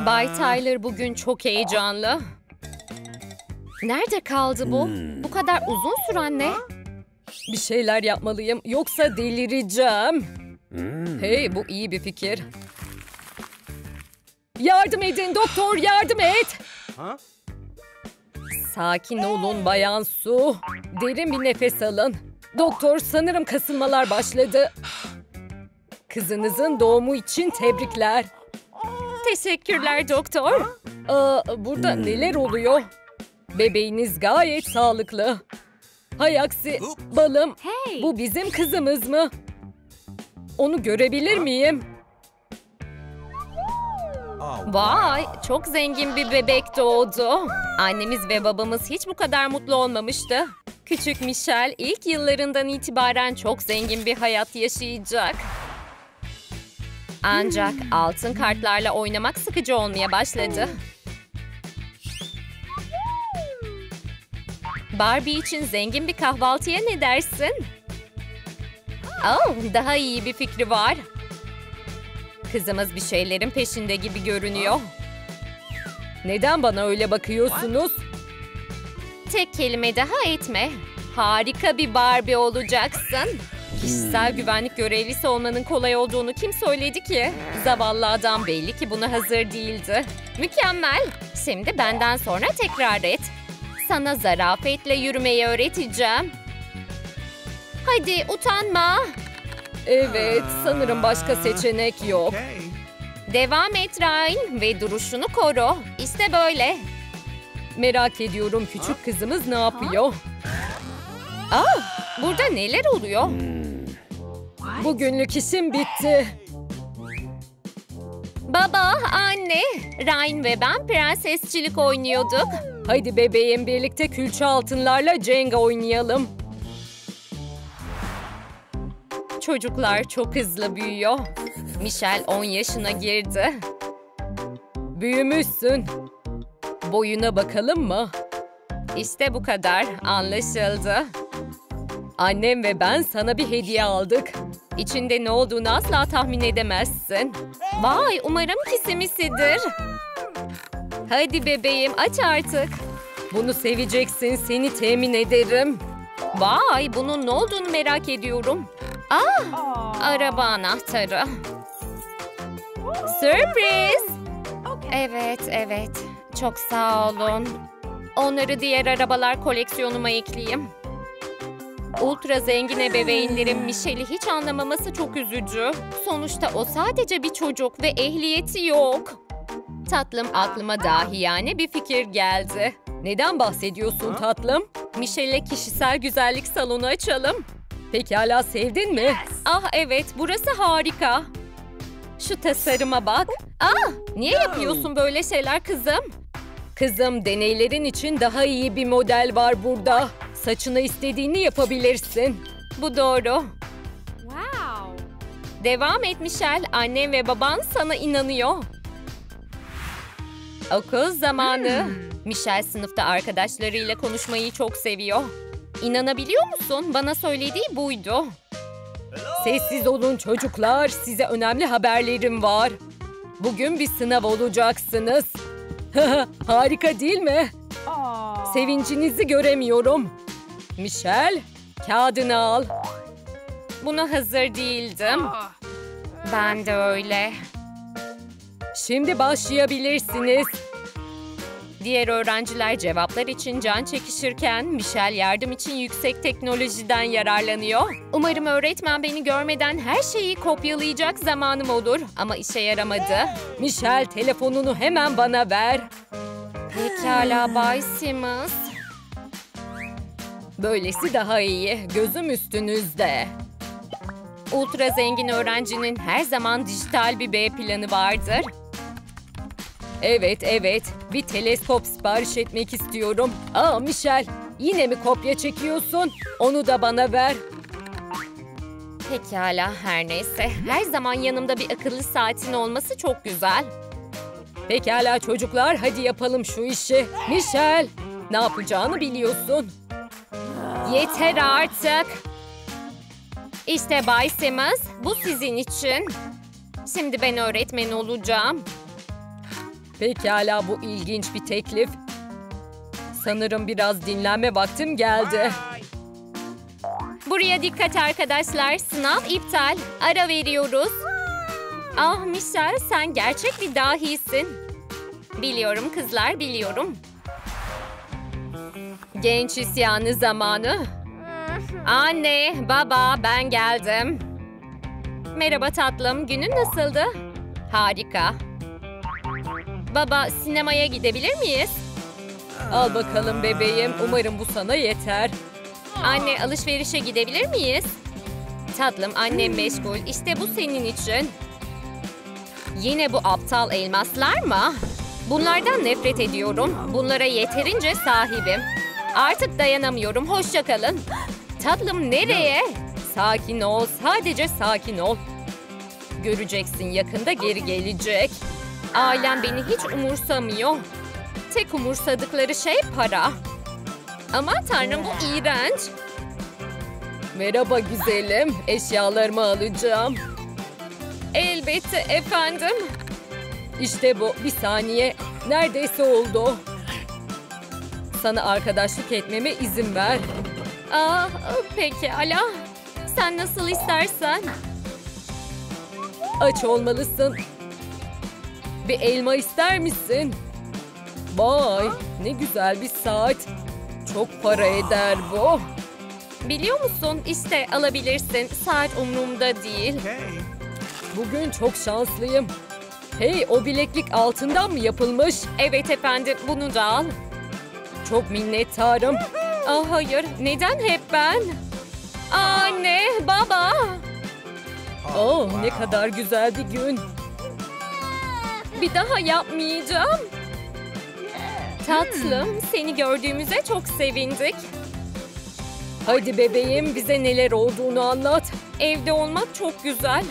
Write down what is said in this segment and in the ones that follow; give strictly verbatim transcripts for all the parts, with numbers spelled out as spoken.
Bay Tyler bugün çok heyecanlı. Nerede kaldı bu? Bu kadar uzun süren ne? Bir şeyler yapmalıyım yoksa delireceğim. Hey, bu iyi bir fikir. Yardım edin doktor, yardım et. Sakin olun Bayan Su. Derin bir nefes alın. Doktor, sanırım kasılmalar başladı. Kızınızın doğumu için tebrikler. Teşekkürler doktor. Aa, burada neler oluyor? Bebeğiniz gayet sağlıklı. Hay aksi, balım, bu bizim kızımız mı? Onu görebilir miyim? Vay, çok zengin bir bebek doğdu. Annemiz ve babamız hiç bu kadar mutlu olmamıştı. Küçük Michelle ilk yıllarından itibaren çok zengin bir hayat yaşayacak. Ancak altın kartlarla oynamak sıkıcı olmaya başladı. Barbie için zengin bir kahvaltıya ne dersin? Oh, daha iyi bir fikri var. Kızımız bir şeylerin peşinde gibi görünüyor. Neden bana öyle bakıyorsunuz? Tek kelime daha etme. Harika bir Barbie olacaksın. Kişisel güvenlik görevlisi olmanın kolay olduğunu kim söyledi ki? Zavallı adam belli ki buna hazır değildi. Mükemmel. Şimdi benden sonra tekrar et. Sana zarafetle yürümeyi öğreteceğim. Hadi utanma. Evet, sanırım başka seçenek yok. Devam et Ryan ve duruşunu koru. İşte böyle. Merak ediyorum küçük kızımız ne yapıyor? Aa, burada neler oluyor? Bugünlük işim bitti. Baba, anne, Ryan ve ben prensesçilik oynuyorduk. Haydi bebeğim, birlikte külçe altınlarla Jenga oynayalım. Çocuklar çok hızlı büyüyor. Michelle on yaşına girdi. Büyümüşsün. Boyuna bakalım mı? İşte bu kadar, anlaşıldı. Annem ve ben sana bir hediye aldık. İçinde ne olduğunu asla tahmin edemezsin. Vay, umarım kisimisidir. Hadi bebeğim, aç artık. Bunu seveceksin, seni temin ederim. Vay, bunun ne olduğunu merak ediyorum. Ah, araba anahtarı. Sürpriz. Evet, evet. Çok sağ olun. Onları diğer arabalar koleksiyonuma ekleyeyim. Ultra zengin ebeveynlerin Michelle'i hiç anlamaması çok üzücü. Sonuçta o sadece bir çocuk ve ehliyeti yok. Tatlım, aklıma dahiyane bir fikir geldi. Neden bahsediyorsun tatlım? Michelle'e kişisel güzellik salonu açalım. Pekala, sevdin mi? Ah evet, burası harika. Şu tasarıma bak. Ah, niye yapıyorsun böyle şeyler kızım? Kızım, deneylerin için daha iyi bir model var burada. Saçına istediğini yapabilirsin. Bu doğru. Wow. Devam et Michelle. Annem ve baban sana inanıyor. Okul zamanı. Michelle sınıfta arkadaşlarıyla konuşmayı çok seviyor. İnanabiliyor musun? Bana söylediği buydu. Sessiz olun çocuklar. Size önemli haberlerim var. Bugün bir sınav olacaksınız. Harika değil mi? Sevincinizi göremiyorum. Michelle, kağıdını al. Buna hazır değildim. Ben de öyle. Şimdi başlayabilirsiniz. Diğer öğrenciler cevaplar için can çekişirken Michelle yardım için yüksek teknolojiden yararlanıyor. Umarım öğretmen beni görmeden her şeyi kopyalayacak zamanım olur. Ama işe yaramadı. Michelle, telefonunu hemen bana ver. Pekala Bay Simmons. Böylesi daha iyi. Gözüm üstünüzde. Ultra zengin öğrencinin her zaman dijital bir B planı vardır. Evet, evet. Bir teleskop sipariş etmek istiyorum. Aa Michelle, yine mi kopya çekiyorsun? Onu da bana ver. Pekala, her neyse. Her zaman yanımda bir akıllı saatin olması çok güzel. Pekala çocuklar, hadi yapalım şu işi. Michelle, ne yapacağını biliyorsun. Yeter artık. İşte Bay Simmons, bu sizin için. Şimdi ben öğretmen olacağım. Pekala, bu ilginç bir teklif. Sanırım biraz dinlenme vaktim geldi. Buraya dikkat arkadaşlar. Sınav iptal. Ara veriyoruz. Ah Michelle, sen gerçek bir dahisin. Biliyorum kızlar, biliyorum. Genç isyanı zamanı. Anne, baba, ben geldim. Merhaba tatlım, günün nasıldı? Harika. Baba, sinemaya gidebilir miyiz? Al bakalım bebeğim. Umarım bu sana yeter. Anne, alışverişe gidebilir miyiz? Tatlım, annem meşgul. İşte bu senin için. Yine bu aptal elmaslar mı? Bunlardan nefret ediyorum. Bunlara yeterince sahibim. Artık dayanamıyorum. Hoşça kalın. Tatlım, nereye? Sakin ol. Sadece sakin ol. Göreceksin, yakında geri gelecek. Ailem beni hiç umursamıyor. Tek umursadıkları şey para. Aman tanrım, bu iğrenç. Merhaba güzelim. Eşyalarımı alacağım. Elbette efendim. İşte bu. Bir saniye. Neredeyse oldu. Sana arkadaşlık etmeme izin ver. Aa, pekala. Sen nasıl istersen. Aç olmalısın. Bir elma ister misin? Vay, ne güzel bir saat. Çok para eder bu. Biliyor musun? İşte alabilirsin. Saat umurumda değil. Bugün çok şanslıyım. Hey, o bileklik altından mı yapılmış? Evet efendim, bunu da al. Çok minnettarım. Ah hayır, neden hep ben? Anne, baba. Oh, ne kadar güzel bir gün. Bir daha yapmayacağım. Tatlım, seni gördüğümüze çok sevindik. Hadi bebeğim, bize neler olduğunu anlat. Evde olmak çok güzel.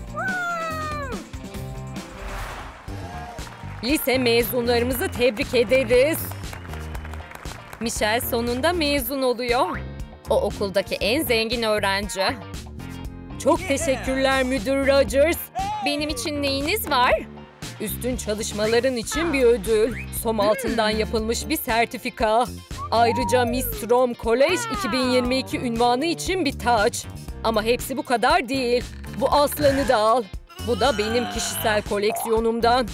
Lise mezunlarımızı tebrik ederiz. Michelle sonunda mezun oluyor. O okuldaki en zengin öğrenci. Çok teşekkürler Müdür Rogers. Benim için neyiniz var? Üstün çalışmaların için bir ödül. Som altından yapılmış bir sertifika. Ayrıca Miss Strom College iki bin yirmi iki ünvanı için bir taç. Ama hepsi bu kadar değil. Bu aslanı da al. Bu da benim kişisel koleksiyonumdan.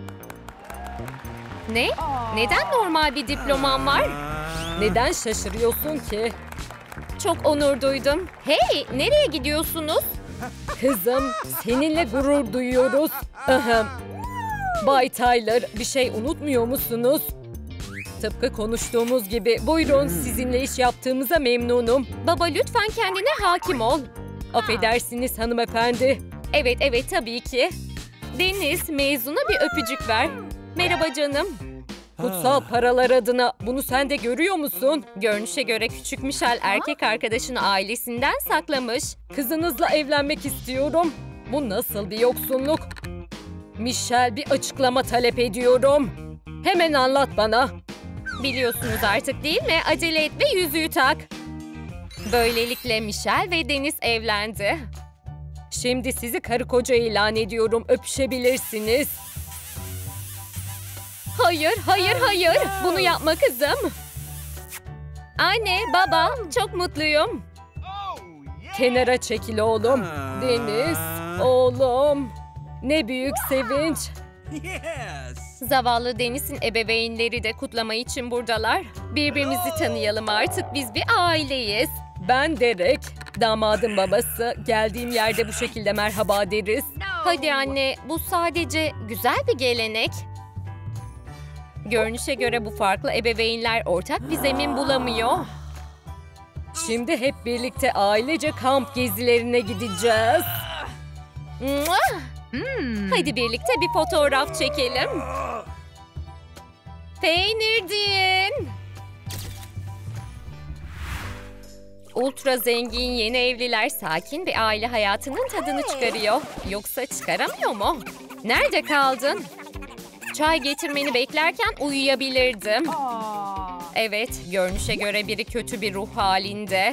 Ne? Neden normal bir diplomam var? Neden şaşırıyorsun ki? Çok onur duydum. Hey, nereye gidiyorsunuz? Kızım, seninle gurur duyuyoruz. Ahem. Bay Tyler, bir şey unutmuyor musunuz? Tıpkı konuştuğumuz gibi. Buyurun, sizinle iş yaptığımıza memnunum. Baba, lütfen kendine hakim ol. Affedersiniz hanımefendi. Evet, evet tabii ki. Deniz, mezuna bir öpücük ver. Merhaba canım. Kutsal paralar adına bunu sen de görüyor musun? Görünüşe göre küçük Michelle erkek arkadaşını ailesinden saklamış. Kızınızla evlenmek istiyorum. Bu nasıl bir yoksunluk? Michelle, bir açıklama talep ediyorum. Hemen anlat bana. Biliyorsunuz artık değil mi? Acele et ve yüzüğü tak. Böylelikle Michelle ve Deniz evlendi. Şimdi sizi karı koca ilan ediyorum. Öpüşebilirsiniz. Hayır, hayır, hayır. Bunu yapma kızım. Anne, baba, çok mutluyum. Kenara çekil oğlum. Deniz, oğlum. Ne büyük sevinç. Zavallı Deniz'in ebeveynleri de kutlama için buradalar. Birbirimizi tanıyalım artık. Biz bir aileyiz. Ben Derek, damadın babası. Geldiğim yerde bu şekilde merhaba deriz. Hadi anne, bu sadece güzel bir gelenek. Görünüşe göre bu farklı ebeveynler ortak bir zemin bulamıyor. Şimdi hep birlikte ailece kamp gezilerine gideceğiz. Mua! Hadi birlikte bir fotoğraf çekelim. Peynir deyin. Ultra zengin yeni evliler sakin bir aile hayatının tadını çıkarıyor. Yoksa çıkaramıyor mu? Nerede kaldın? Çay getirmeni beklerken uyuyabilirdim. Evet, görünüşe göre biri kötü bir ruh halinde.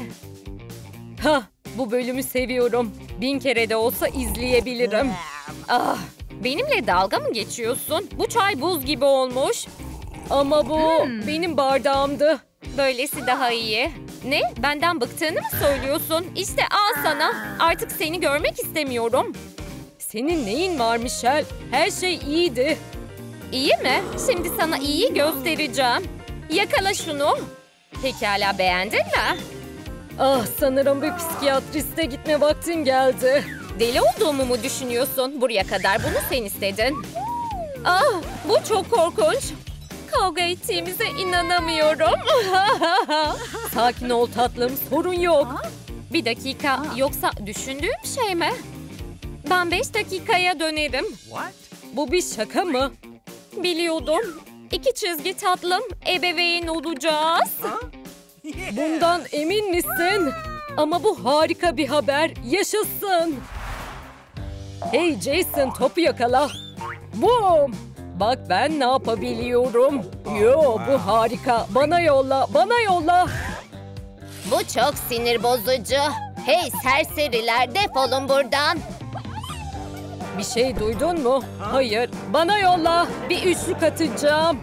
Hah, bu bölümü seviyorum. Bin kere de olsa izleyebilirim. Ah, Benimle dalga mı geçiyorsun? Bu çay buz gibi olmuş. Ama bu benim bardağımdı. Böylesi daha iyi. Ne? Benden bıktığını mı söylüyorsun? İşte al sana. Artık seni görmek istemiyorum. Senin neyin var Michelle? Her şey iyiydi. İyi mi? Şimdi sana iyiyi göstereceğim. Yakala şunu. Pekala, beğendin mi? Ah, sanırım bir psikiyatriste gitme vaktin geldi. Deli olduğumu mu düşünüyorsun? Buraya kadar bunu sen istedin. Ah, bu çok korkunç. Kavga ettiğimize inanamıyorum. Sakin ol tatlım, sorun yok. Bir dakika, yoksa düşündüğüm şey mi? Ben beş dakikaya dönerim. Bu bir şaka mı? Biliyordum. İki çizgi tatlım, ebeveyn olacağız. Bundan emin misin? Ama bu harika bir haber. Yaşasın. Hey Jason, topu yakala. Boom! Bak ben ne yapabiliyorum. Yo, bu harika. Bana yolla, bana yolla. Bu çok sinir bozucu. Hey serseriler, defolun buradan. Bir şey duydun mu? Hayır. Bana yolla. Bir üçlük atacağım.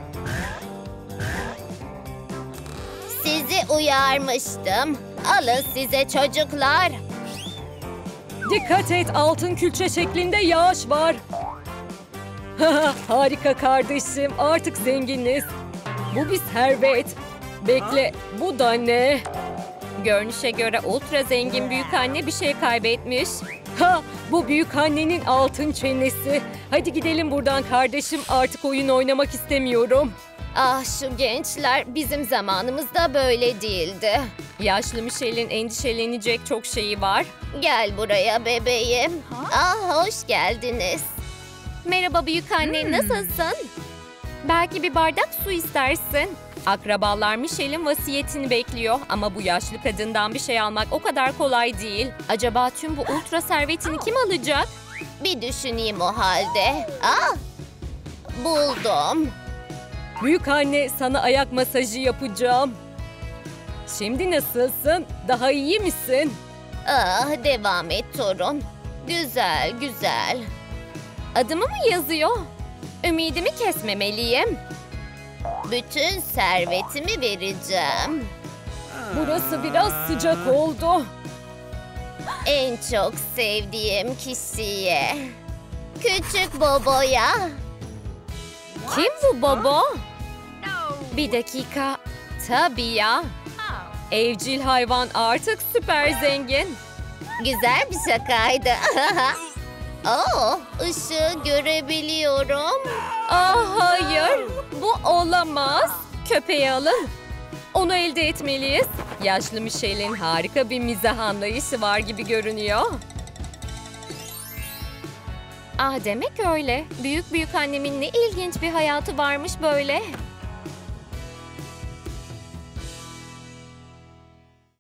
Sizi uyarmıştım. Alın size çocuklar. Dikkat et, altın külçe şeklinde yağış var. Harika kardeşim, artık zenginiz. Bu bir servet. Bekle, bu da ne? Görünüşe göre ultra zengin büyükanne bir şey kaybetmiş. Ha, bu büyük annenin altın çenesi. Hadi gidelim buradan kardeşim, artık oyun oynamak istemiyorum. Ah şu gençler, bizim zamanımızda böyle değildi. Yaşlı Michelle'in endişelenecek çok şeyi var. Gel buraya bebeğim. Ah hoş geldiniz. Merhaba büyükanne, nasılsın? Belki bir bardak su istersin. Akrabalar Michelle'in vasiyetini bekliyor ama bu yaşlı kadından bir şey almak o kadar kolay değil. Acaba tüm bu ultra servetini kim alacak? Bir düşüneyim o halde. Ah, buldum. Büyük anne, sana ayak masajı yapacağım. Şimdi nasılsın? Daha iyi misin? Ah, devam et torun. Güzel, güzel. Adımı mı yazıyor? Ümidimi kesmemeliyim. Bütün servetimi vereceğim. Burası biraz sıcak oldu. En çok sevdiğim kişiye. Küçük Bobo'ya. Kim bu Bobo? Bir dakika. Tabii ya. Evcil hayvan artık süper zengin. Güzel bir şakaydı. Oh, ışığı görebiliyorum. Ah hayır, bu olamaz. Köpeği alın. Onu elde etmeliyiz. Yaşlı Michelle'in harika bir mizah anlayışı var gibi görünüyor. Ah demek öyle. Büyük büyük annemin ne ilginç bir hayatı varmış böyle.